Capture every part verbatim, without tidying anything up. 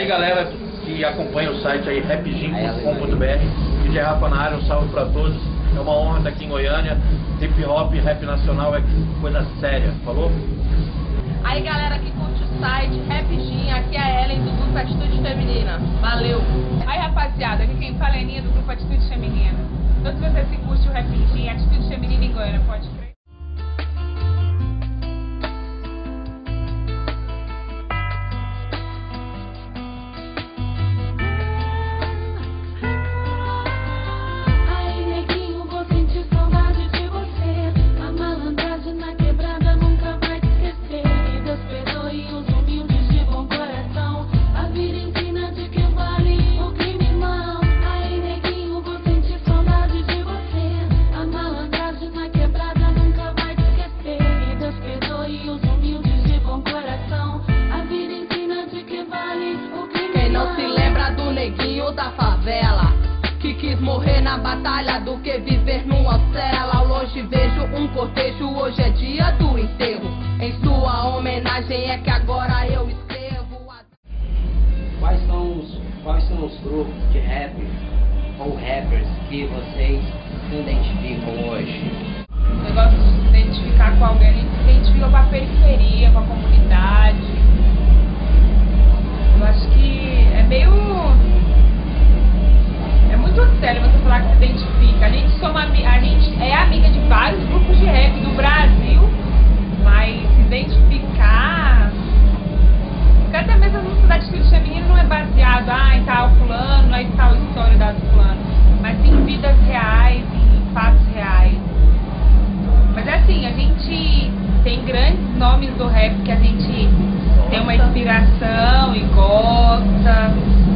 Aí galera que acompanha o site aí, rapgym ponto com ponto br, D J Rafa na área, um salve pra todos. É uma honra estar aqui em Goiânia. Hip hop, rap nacional é coisa séria, falou? Aí galera que curte o site, Rapgym, aqui é a Ellen do grupo Atitude Feminina. Valeu! Aí rapaziada, aqui quem fala é Aninha do grupo Atitude Feminina. Então se você se curte o Rapgym, Atitude Feminina em Goiânia, pode crer. Da favela, que quis morrer na batalha do que viver numa cela. Ao longe vejo um cortejo, hoje é dia do enterro. Em sua homenagem é que agora eu escrevo a... Quais são os, quais são os grupos de rap ou rappers que vocês se identificam hoje? O negócio de se identificar com alguém, a gente se identifica com a periferia, com a comunidade. Eu acho que é meio... É muito sério você falar que se identifica. A gente, soma, a gente é amiga de vários grupos de rap do Brasil, mas se identificar... Porque até mesmo a música da Atitude Feminina não é baseado ah, em tal fulano, não é em tal história da fulano, mas em vidas reais, em fatos reais. Mas é assim, a gente tem grandes nomes do rap que a gente tem uma inspiração e gosta.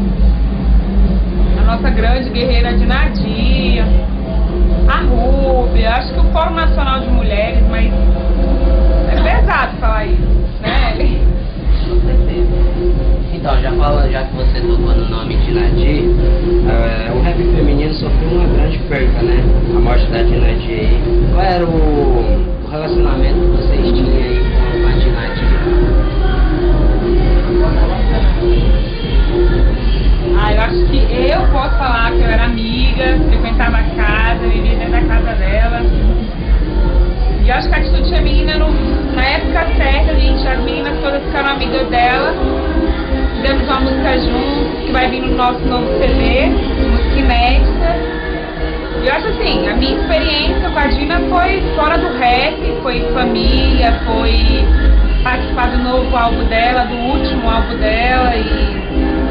A nossa grande guerreira de Nadia, a Rúbia, acho que o Fórum Nacional de Mulheres, mas é pesado falar isso, né? Com certeza. Então, já falando, já que você tocou no nome de Nadia, uh, o rap feminino sofreu uma grande perca, né? A morte da Nadia. Qual era o, o relacionamento que vocês tinham aí com a Nadia? Ah, eu acho que eu posso falar que eu era amiga, frequentava a casa, vivia dentro da casa dela. E eu acho que a Atitude Feminina, no, na época certa, a gente, as meninas todas ficaram amigas dela. Fizemos uma música juntos, que vai vir no nosso novo C D, música inédita. E eu acho assim, a minha experiência com a Dina foi fora do rap, foi família, foi participar do novo álbum dela, do último álbum dela e...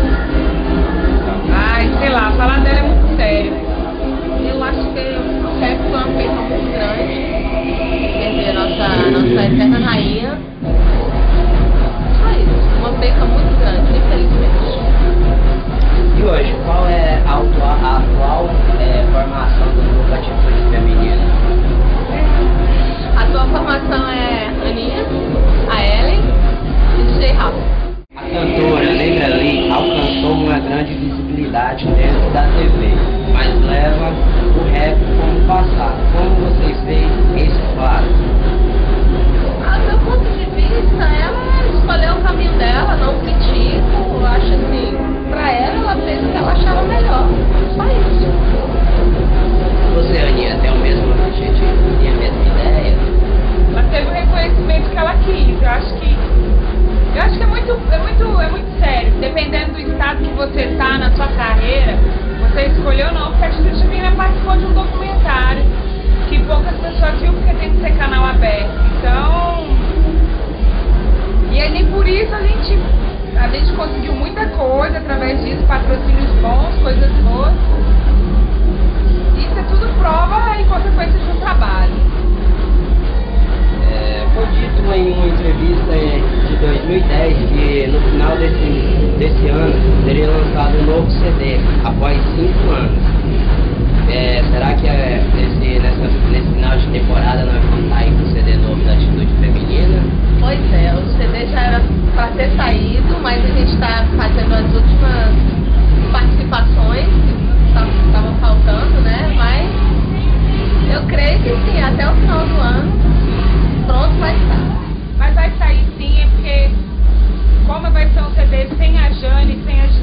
Ai, sei lá, falar dela é muito sério. Eu acho que o rap foi uma perda muito grande. Quer dizer, nossa, nossa eterna rainha. Só isso, uma perda muito grande, infelizmente. E hoje, qual é a atual, a atual é, formação do grupo Atitude Feminina? A atual formação é a Aninha, a Ellen e o D J Rafa. A cantora Negra Lee alcançou uma grande visibilidade dentro da T V, mas leva o rap como passado. Como vocês veem esse quadro? A meu ponto de vista, ela escolheu o caminho dela, não critico. Eu acho assim, pra ela, ela fez o que ela achava melhor. Só isso. Você, Aninha, tem o mesmo objetivo, tem a mesma ideia? Ela teve o reconhecimento que ela quis. Eu acho que Eu acho que é muito, é muito, é muito sério. Dependendo do estado que você está na sua carreira, você escolheu ou não, porque a Atitude Feminina participou de um documentário que poucas pessoas viram porque tem que ser canal aberto. Então, e aí nem por isso a gente, a gente conseguiu muita coisa através disso, patrocínios bons, coisas boas. Isso é tudo prova e consequência de um trabalho. É, foi dito em uma entrevista de dois mil e dez que no final desse, desse ano seria lançado um novo C D, após cinco anos. É, será que é, nesse, nessa, nesse final de temporada não vai contar aí com o C D novo da Atitude Feminina? Pois é, o C D já era para ter saído, mas a gente está fazendo as últimas participações que estavam faltando, né? Mas eu creio que sim, até o final do ano pronto vai estar. Mas vai sair sim, é porque como vai ser um C D sem a Jane, sem a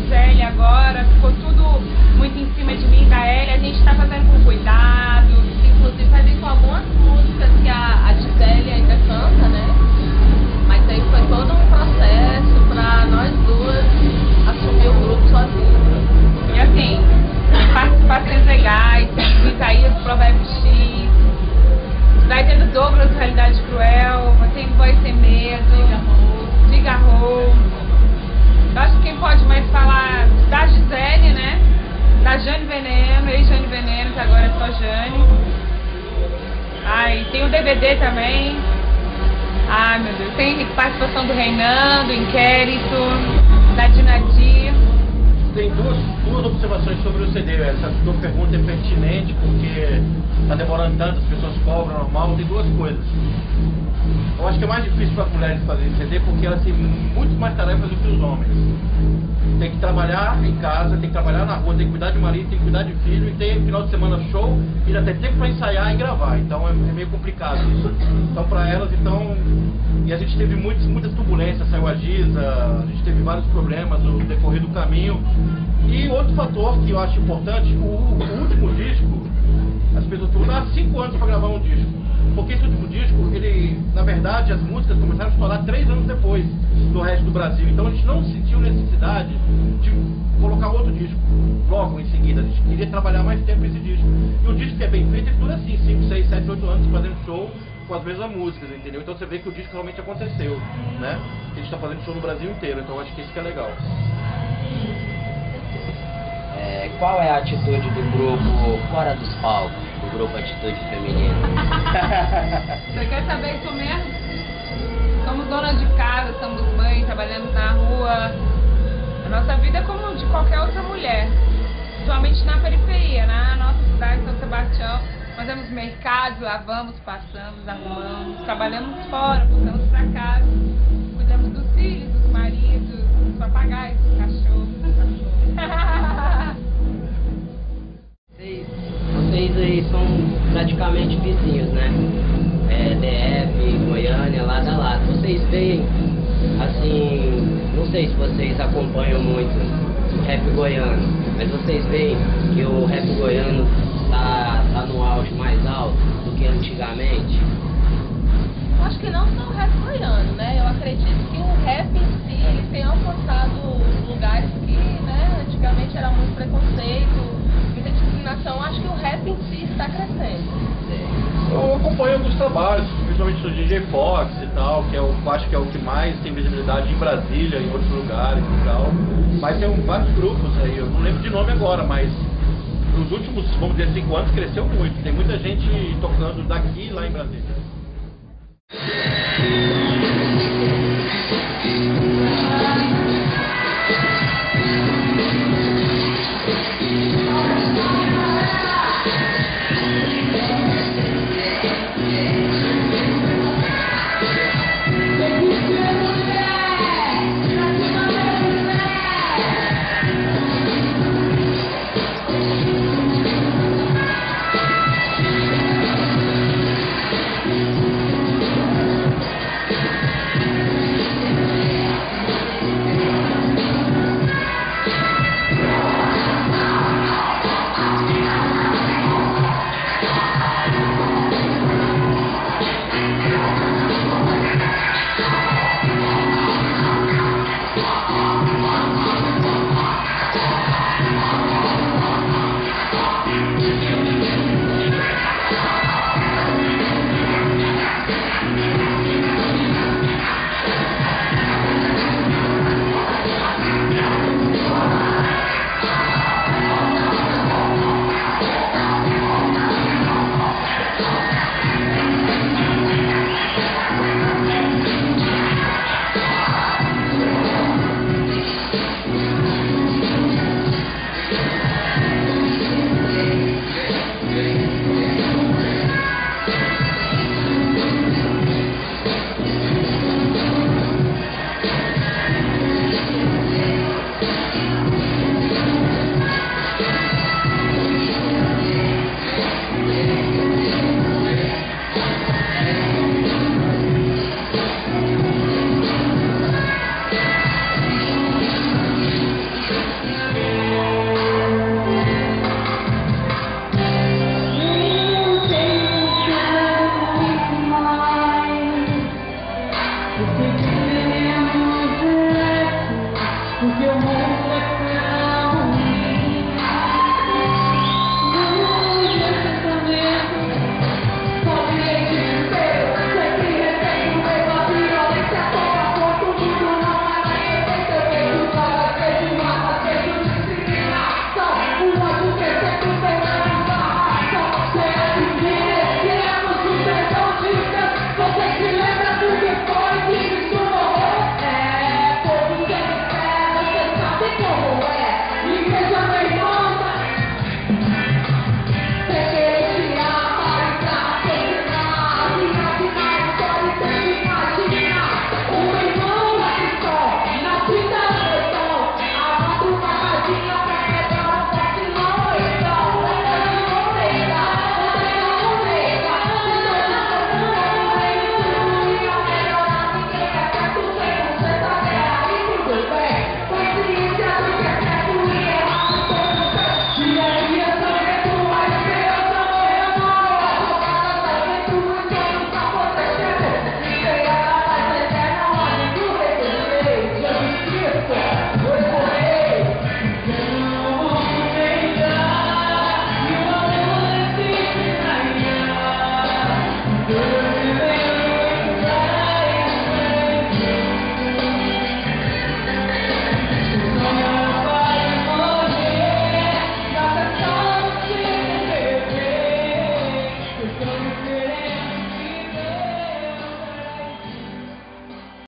V D também. Ai meu Deus, tem participação do Reinan, do Inquérito, da Dinadir. Tem duas, duas observações sobre o C D. Essa tua pergunta é pertinente porque está demorando tanto, as pessoas cobram normal. Tem duas coisas. Eu acho que é mais difícil para as mulheres fazerem C D porque elas têm muito mais tarefas do que os homens. Tem que trabalhar em casa, tem que trabalhar na rua, tem que cuidar de marido, tem que cuidar de filho, e tem final de semana show, e ainda tem tempo para ensaiar e gravar. Então é, é meio complicado isso. Então para elas, então... E a gente teve muitas, muitas turbulências, saiu a Giza, a gente teve vários problemas no decorrer do caminho. E outro fator que eu acho importante, o, o último disco, as pessoas perguntam, há cinco anos para gravar um disco. Porque esse último disco, ele, na verdade, as músicas começaram a estourar três anos depois do resto do Brasil. Então a gente não sentiu necessidade de colocar outro disco logo em seguida. A gente queria trabalhar mais tempo esse disco. E o disco que é bem feito, ele dura assim, cinco, seis, sete, oito anos fazendo show com as mesmas músicas, entendeu? Então você vê que o disco realmente aconteceu, né? A gente está fazendo show no Brasil inteiro, então eu acho que isso que é legal. É, qual é a atitude do grupo fora dos palcos, do grupo Atitude Feminina? Você quer saber isso mesmo? Somos donas de casa, somos mães, trabalhamos na rua. A nossa vida é como de qualquer outra mulher, principalmente na periferia, na nossa cidade, São Sebastião. Nós temos mercado, lavamos, passamos, arrumamos, trabalhamos fora, voltamos para casa, cuidamos dos filhos, dos maridos, dos papagaios, dos cachorros. Vocês, vocês aí são praticamente vizinhos, né? É, D F, Goiânia, lado a lado. Vocês veem, assim, não sei se vocês acompanham muito o rap goiano, mas vocês veem que o rap goiano tá, tá no auge mais alto do que antigamente? Eu acho que não só o rap goiano, né? Eu acredito que o rap em si ele tem alcançado lugares que, né, antigamente era muito preconceito, muita discriminação. Acho que o rap em si está crescendo. Eu acompanho alguns trabalhos, principalmente do D J Fox e tal, que é o, acho que é o que mais tem visibilidade em Brasília, em outros lugares e tal. Mas tem vários grupos aí, eu não lembro de nome agora, mas nos últimos, vamos dizer, cinco anos cresceu muito. Tem muita gente tocando daqui e lá em Brasília.